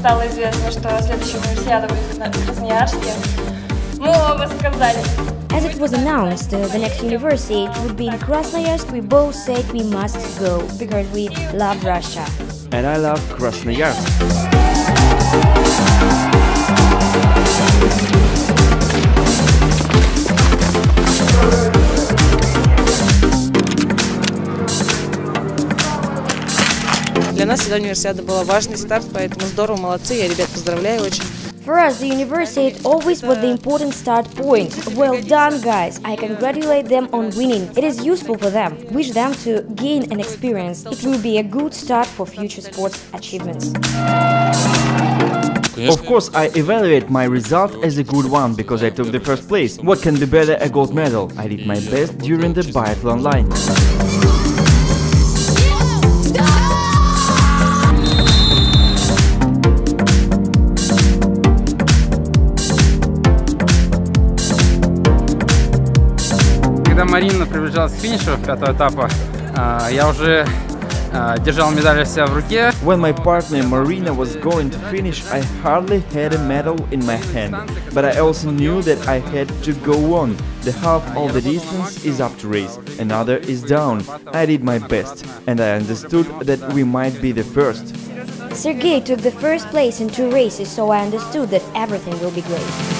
стало известно, что следующая универсиада будет в Красноярске, мы оба сказали. As it was announced, the next university would be in Krasnoyarsk, we both said we must go because we love Russia. And I love Krasnoyarsk. Для нас всегда универсиада была важный старт, поэтому здорово, молодцы, я ребят поздравляю очень. For us, the university always was the important start point. Well done, guys! I congratulate them on winning. It is useful for them. Wish them to gain an experience. It will be a good start for future sports achievements. Of course, I evaluate my result as a good one because I took the first place. What can be better, a gold medal? I did my best during the biathlon line. Когда Марина приближалась к финишу 5-го этапа, я уже держал медаль вся в руке. When my partner Marina was going to finish, I hardly had a medal in my hand. But I also knew that I had to go on. The half of the distance is up to race, another is down. I did my best, and I understood that we might be the first. Sergei took the first place in 2 races, so I understood that everything will be great.